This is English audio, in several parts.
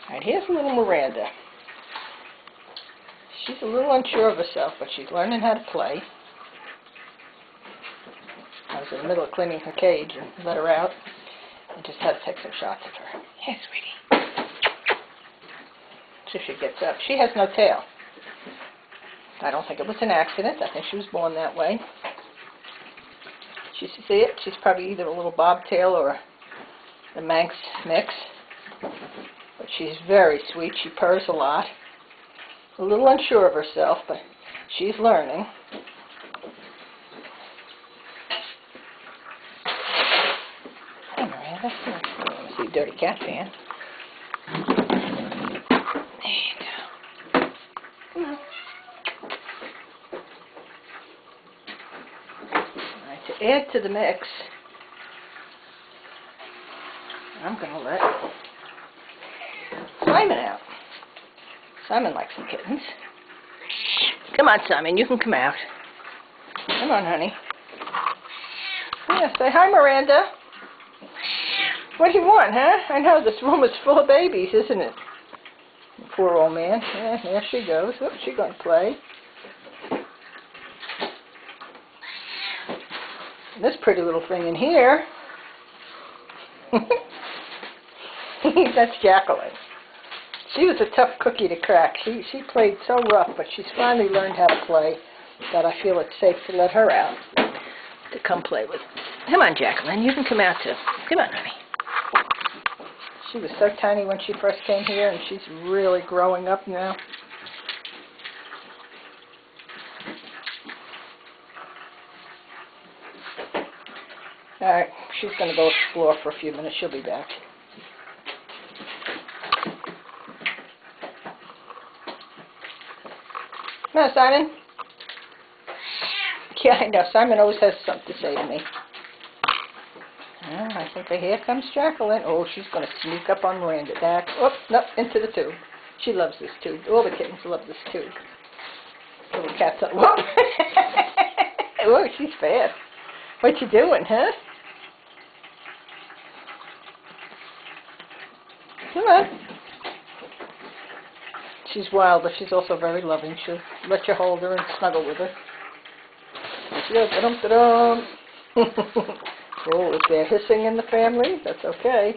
Alright, here's little Miranda. She's a little unsure of herself, but she's learning how to play. I was in the middle of cleaning her cage and let her out. I just had to take some shots of her. Hey, sweetie. See if she gets up. She has no tail. I don't think it was an accident. I think she was born that way. You see it? She's probably either a little bobtail or a Manx mix. But she's very sweet. She purrs a lot. A little unsure of herself, but she's learning. Hey, Miranda. I see a dirty cat fan. There you go. Come on. Alright, to add to the mix, I'm going to let Simon out. Simon likes some kittens. Come on, Simon, you can come out. Come on, honey. Yeah, say hi, Miranda. What do you want, huh? I know, this room is full of babies, isn't it? Poor old man. Yeah, there she goes. Oops, she's going to play. And this pretty little thing in here. That's Jacqueline. She was a tough cookie to crack. She played so rough, but she's finally learned how to play that I feel it's safe to let her out to come play with. Come on, Jacqueline. You can come out too. Come on, honey. She was so tiny when she first came here, and she's really growing up now. Alright, she's going to go explore for a few minutes. She'll be back. Come on, Simon. Yeah, I know. Simon always has something to say to me. I think here comes Jacqueline. Oh, she's going to sneak up on Miranda. Back. Oh, no, into the tube. She loves this tube. All the kittens love this tube. Little cat's up. Whoa! Whoa, she's fast. What you doing, huh? Come on. She's wild, but she's also very loving. She'll let you hold her and snuggle with her. There she goes. Da-dum-da-dum. Oh, is there hissing in the family? That's okay.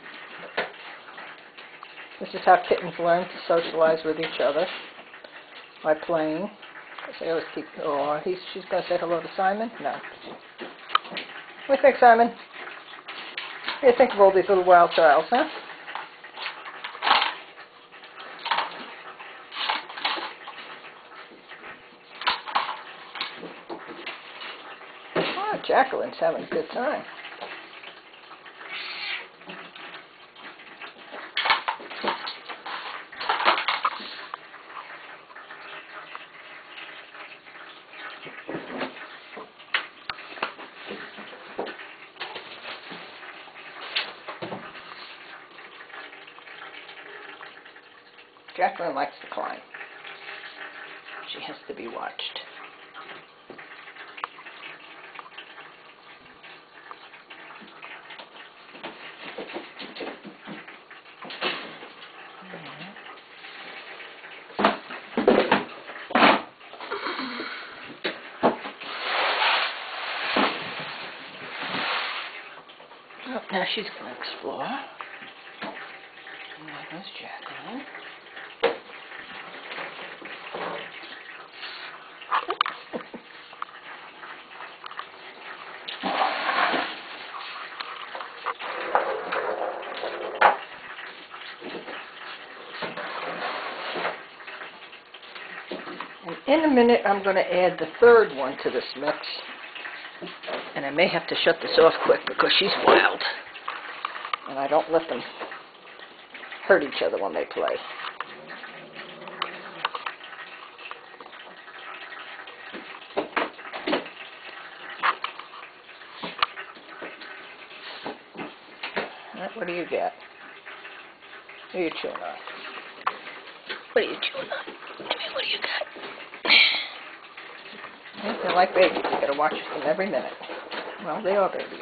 This is how kittens learn to socialize with each other, by playing. They always keep. Oh, she's going to say hello to Simon? No. What do you think, Simon? What do you think of all these little wild childs, huh? Oh, Jacqueline's having a good time. Jacqueline likes to climb. She has to be watched. Oh, now she's going to explore. And there goes Jacqueline. In a minute, I'm going to add the third one to this mix. And I may have to shut this off quick because she's wild. And I don't let them hurt each other when they play. Right, what do you got? What are you chewing on? What are you chewing on? What do you got? They're like babies. You gotta watch them every minute. Well, they are babies.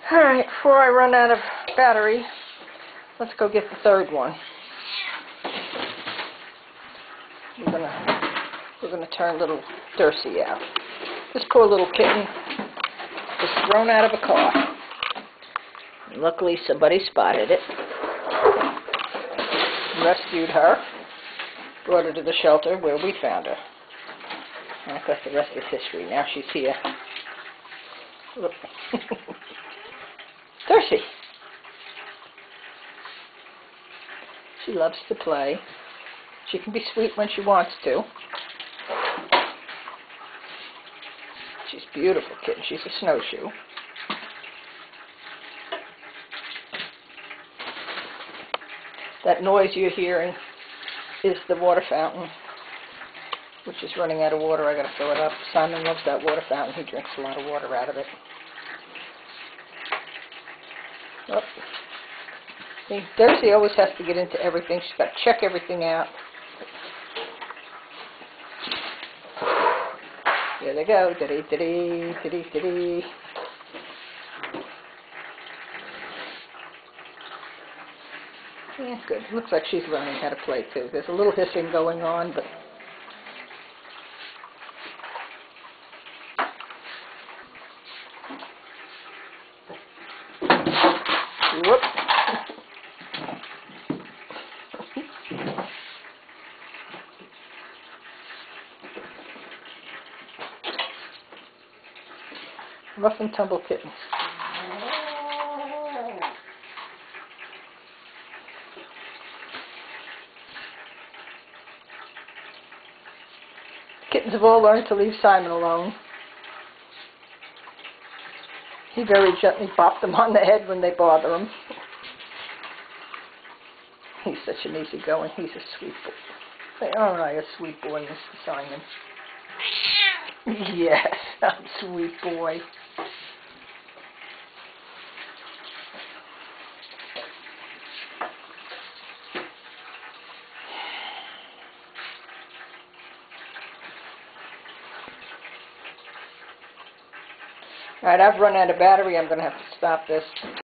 Alright, before I run out of battery, let's go get the third one. We're gonna turn little Durcy out. This poor little kitten was thrown out of a car. And luckily somebody spotted it, rescued her, brought her to the shelter where we found her. And of course the rest is history. Now she's here. Look. Durcy. She loves to play. She can be sweet when she wants to. She's a beautiful kitten. She's a snowshoe. That noise you're hearing is the water fountain, which is running out of water. I gotta fill it up. Simon loves that water fountain. He drinks a lot of water out of it. Oh. See, Durcy always has to get into everything. She's got to check everything out. Here they go. Diddy, diddy, diddy. Yeah, good. Looks like she's learning how to play too. There's a little hissing going on, but whoop. Rough and tumble kittens. Kittens have all learned to leave Simon alone. He very gently bopped them on the head when they bother him. He's such an easygoing. He's a sweet boy. Oh, no, a sweet boy, Mr. Simon. Yes, I'm a sweet boy. All right, I've run out of battery. I'm going to have to stop this.